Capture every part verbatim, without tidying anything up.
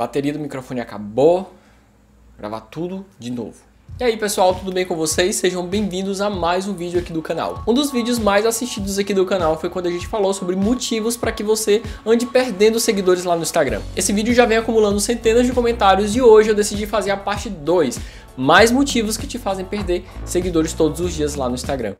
bateria do microfone acabou, gravar tudo de novo. E aí pessoal, tudo bem com vocês? Sejam bem-vindos a mais um vídeo aqui do canal. Um dos vídeos mais assistidos aqui do canal foi quando a gente falou sobre motivos para que você ande perdendo seguidores lá no Instagram. Esse vídeo já vem acumulando centenas de comentários e hoje eu decidi fazer a parte dois, mais motivos que te fazem perder seguidores todos os dias lá no Instagram.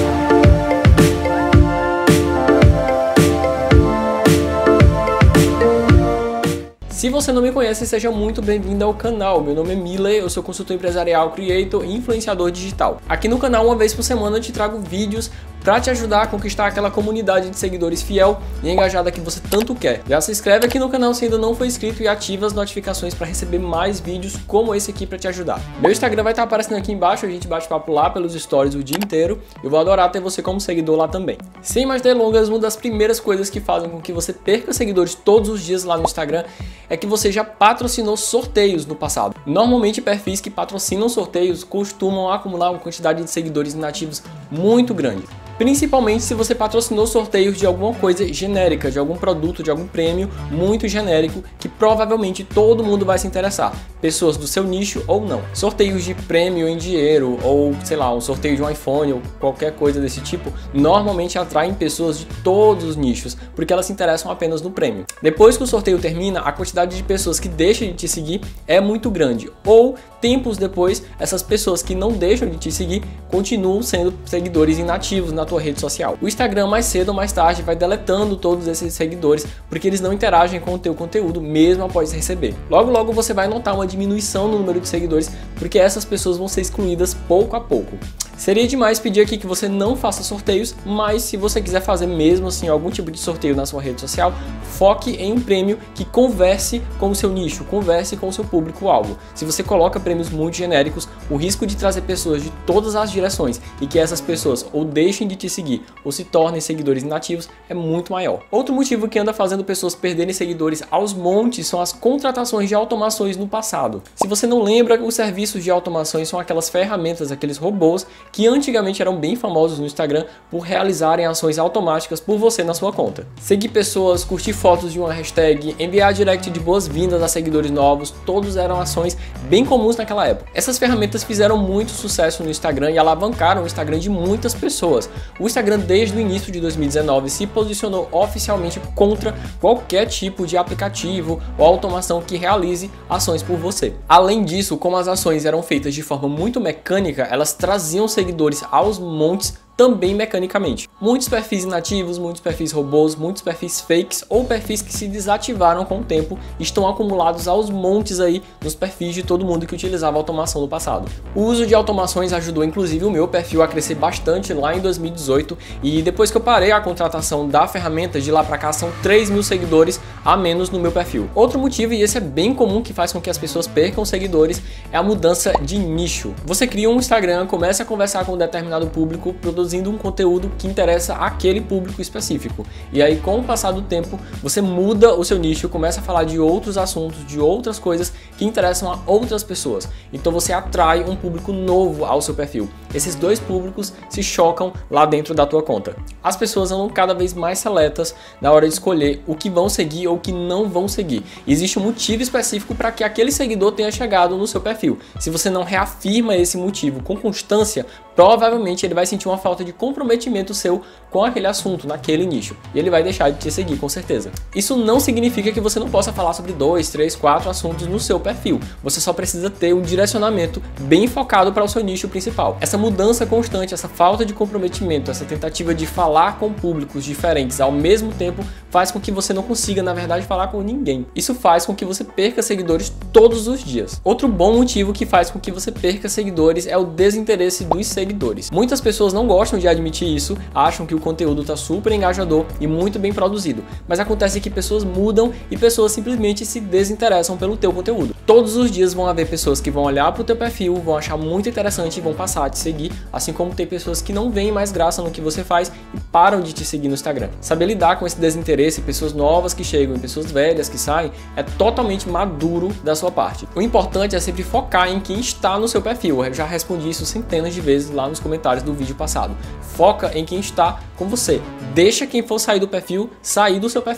Se você não me conhece, seja muito bem-vindo ao canal. Meu nome é Miller, eu sou consultor empresarial, creator e influenciador digital. Aqui no canal, uma vez por semana, eu te trago vídeos para te ajudar a conquistar aquela comunidade de seguidores fiel e engajada que você tanto quer. Já se inscreve aqui no canal se ainda não for inscrito e ativa as notificações para receber mais vídeos como esse aqui para te ajudar. Meu Instagram vai estar aparecendo aqui embaixo, a gente bate papo lá pelos stories o dia inteiro. Eu vou adorar ter você como seguidor lá também. Sem mais delongas, uma das primeiras coisas que fazem com que você perca seguidores todos os dias lá no Instagram é que você já patrocinou sorteios no passado. Normalmente perfis que patrocinam sorteios costumam acumular uma quantidade de seguidores inativos muito grande. Principalmente se você patrocinou sorteios de alguma coisa genérica, de algum produto, de algum prêmio muito genérico que provavelmente todo mundo vai se interessar, pessoas do seu nicho ou não. Sorteios de prêmio em dinheiro ou, sei lá, um sorteio de um iPhone ou qualquer coisa desse tipo, normalmente atraem pessoas de todos os nichos, porque elas se interessam apenas no prêmio. Depois que o sorteio termina, a quantidade de pessoas que deixam de te seguir é muito grande, ou tempos depois, essas pessoas que não deixam de te seguir continuam sendo seguidores inativos na tua rede social. O Instagram mais cedo ou mais tarde vai deletando todos esses seguidores porque eles não interagem com o teu conteúdo mesmo após receber. Logo logo você vai notar uma diminuição no número de seguidores porque essas pessoas vão ser excluídas pouco a pouco. Seria demais pedir aqui que você não faça sorteios, mas se você quiser fazer mesmo assim algum tipo de sorteio na sua rede social, foque em um prêmio que converse com o seu nicho, converse com o seu público-alvo. Se você coloca prêmios muito genéricos, o risco de trazer pessoas de todas as direções e que essas pessoas ou deixem de te seguir ou se tornem seguidores inativos é muito maior. Outro motivo que anda fazendo pessoas perderem seguidores aos montes são as contratações de automações no passado. Se você não lembra, os serviços de automações são aquelas ferramentas, aqueles robôs que antigamente eram bem famosos no Instagram por realizarem ações automáticas por você na sua conta. Seguir pessoas, curtir fotos de uma hashtag, enviar direct de boas-vindas a seguidores novos, todos eram ações bem comuns naquela época. Essas ferramentas fizeram muito sucesso no Instagram e alavancaram o Instagram de muitas pessoas. O Instagram desde o início de dois mil e dezenove se posicionou oficialmente contra qualquer tipo de aplicativo ou automação que realize ações por você. Além disso, como as ações eram feitas de forma muito mecânica, elas traziam seguidores aos montes também mecanicamente. Muitos perfis inativos, muitos perfis robôs, muitos perfis fakes ou perfis que se desativaram com o tempo estão acumulados aos montes aí nos perfis de todo mundo que utilizava automação no passado. O uso de automações ajudou inclusive o meu perfil a crescer bastante lá em dois mil e dezoito e depois que eu parei a contratação da ferramenta, de lá pra cá são três mil seguidores a menos no meu perfil. Outro motivo, e esse é bem comum que faz com que as pessoas percam seguidores, é a mudança de nicho. Você cria um Instagram, começa a conversar com um determinado público, produzindo um conteúdo que interessa àquele público específico. E aí, com o passar do tempo, você muda o seu nicho, começa a falar de outros assuntos, de outras coisas que interessam a outras pessoas. Então você atrai um público novo ao seu perfil. Esses dois públicos se chocam lá dentro da tua conta. As pessoas andam cada vez mais seletas na hora de escolher o que vão seguir ou o que não vão seguir. Existe um motivo específico para que aquele seguidor tenha chegado no seu perfil. Se você não reafirma esse motivo com constância, provavelmente ele vai sentir uma falta de comprometimento seu com aquele assunto, naquele nicho. E ele vai deixar de te seguir, com certeza. Isso não significa que você não possa falar sobre dois, três, quatro assuntos no seu perfil. Você só precisa ter um direcionamento bem focado para o seu nicho principal. Essa mudança constante, essa falta de comprometimento, essa tentativa de falar com públicos diferentes ao mesmo tempo faz com que você não consiga, na verdade, falar com ninguém. Isso faz com que você perca seguidores todos os dias. Outro bom motivo que faz com que você perca seguidores é o desinteresse dos seguidores. Muitas pessoas não gostam de admitir isso, acham que o conteúdo está super engajador e muito bem produzido, mas acontece que pessoas mudam e pessoas simplesmente se desinteressam pelo teu conteúdo. Todos os dias vão haver pessoas que vão olhar para o teu perfil, vão achar muito interessante e vão passar a te seguir, assim como tem pessoas que não veem mais graça no que você faz e param de te seguir no Instagram. Saber lidar com esse desinteresse, pessoas novas que chegam e pessoas velhas que saem, é totalmente maduro da sua parte. O importante é sempre focar em quem está no seu perfil. Eu já respondi isso centenas de vezes lá nos comentários do vídeo passado. Foca em quem está com você. Deixa quem for sair do perfil, sair do seu perfil.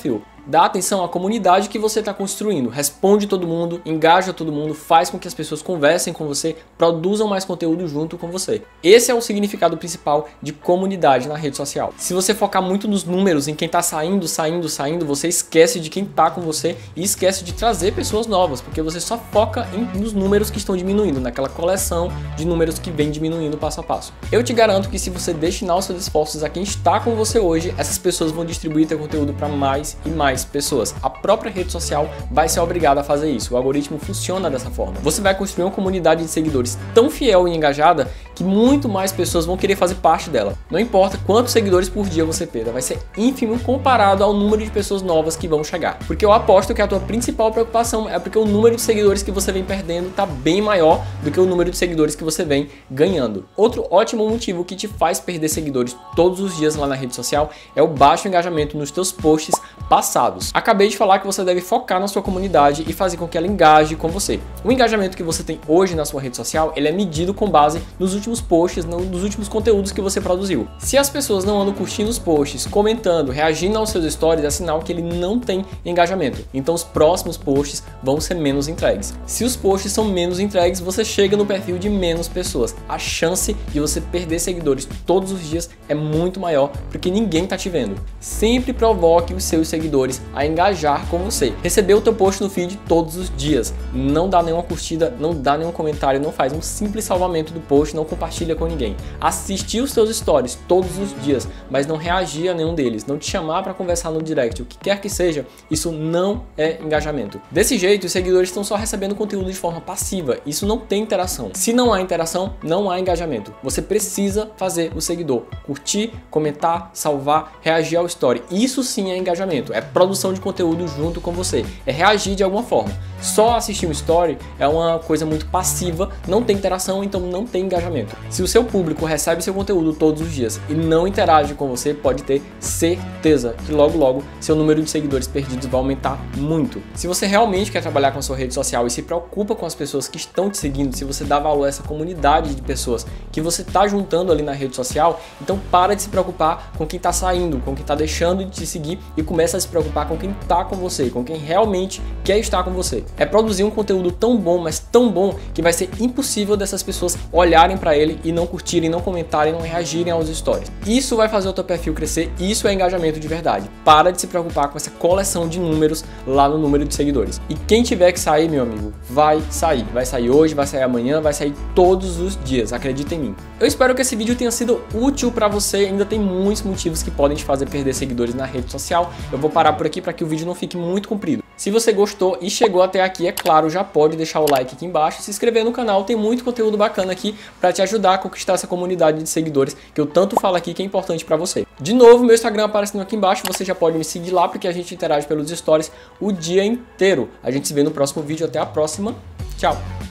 Dá atenção à comunidade que você está construindo. Responde todo mundo, engaja todo mundo, faz com que as pessoas conversem com você, produzam mais conteúdo junto com você. Esse é o significado principal de comunidade na rede social. Se você focar muito nos números, em quem está saindo, saindo, saindo, você esquece de quem está com você e esquece de trazer pessoas novas, porque você só foca em, nos números que estão diminuindo, naquela coleção de números que vem diminuindo passo a passo. Eu te garanto que se você destinar os seus esforços a quem está com você hoje, essas pessoas vão distribuir teu conteúdo para mais e mais pessoas. A própria rede social vai ser obrigada a fazer isso. O algoritmo funciona dessa forma. Você vai construir uma comunidade de seguidores tão fiel e engajada que muito mais pessoas vão querer fazer parte dela. Não importa quantos seguidores por dia você perda, vai ser ínfimo comparado ao número de pessoas novas que vão chegar. Porque eu aposto que a tua principal preocupação é porque o número de seguidores que você vem perdendo está bem maior do que o número de seguidores que você vem ganhando. Outro ótimo motivo que te faz perder seguidores todos os dias lá na rede social é o baixo engajamento nos teus posts passados. Acabei de falar que você deve focar na sua comunidade e fazer com que ela engaje com você. O engajamento que você tem hoje na sua rede social, ele é medido com base nos últimos posts, nos últimos conteúdos que você produziu. Se as pessoas não andam curtindo os posts, comentando, reagindo aos seus stories, é sinal que ele não tem engajamento. Então os próximos posts vão ser menos entregues. Se os posts são menos entregues, você chega no perfil de menos pessoas. A chance de você perder seguidores todos os dias é muito maior porque ninguém tá te vendo. Sempre provoque os seus seguidores a engajar com você. Receber o teu post no feed todos os dias. Não dá nenhuma curtida, não dá nenhum comentário, não faz um simples salvamento do post, não compartilha com ninguém. Assistir os seus stories todos os dias, mas não reagir a nenhum deles, não te chamar para conversar no direct, o que quer que seja, isso não é engajamento. Desse jeito, os seguidores estão só recebendo conteúdo de forma passiva, isso não tem interação. Se não há interação, não há engajamento. Você precisa fazer o seguidor curtir, comentar, salvar, reagir ao story. Isso sim é engajamento, é produção de conteúdo junto com você, é reagir de alguma forma. Só assistir um story é uma coisa muito passiva, não tem interação, então não tem engajamento. Se o seu público recebe seu conteúdo todos os dias e não interage com você, pode ter certeza que logo logo seu número de seguidores perdidos vai aumentar muito. Se você realmente quer trabalhar com a sua rede social e se preocupa com as pessoas que estão te seguindo, se você dá valor a essa comunidade de pessoas que você está juntando ali na rede social, então para de se preocupar com quem está saindo, com quem está deixando de te seguir e começa a se preocupar com quem está com você, com quem realmente quer estar com você. É produzir um conteúdo tão bom, mas tão bom, que vai ser impossível dessas pessoas olharem para ele e não curtirem, não comentarem, não reagirem aos stories. Isso vai fazer o teu perfil crescer, isso é engajamento de verdade. Para de se preocupar com essa coleção de números lá no número de seguidores. E quem tiver que sair, meu amigo, vai sair. Vai sair hoje, vai sair amanhã, vai sair todos os dias, acredita em mim. Eu espero que esse vídeo tenha sido útil para você, ainda tem muitos motivos que podem te fazer perder seguidores na rede social. Eu vou parar por aqui para que o vídeo não fique muito comprido. Se você gostou e chegou até aqui, é claro, já pode deixar o like aqui embaixo, se inscrever no canal, tem muito conteúdo bacana aqui para te ajudar a conquistar essa comunidade de seguidores que eu tanto falo aqui que é importante para você. De novo, meu Instagram aparecendo aqui embaixo, você já pode me seguir lá porque a gente interage pelos stories o dia inteiro. A gente se vê no próximo vídeo, até a próxima, tchau!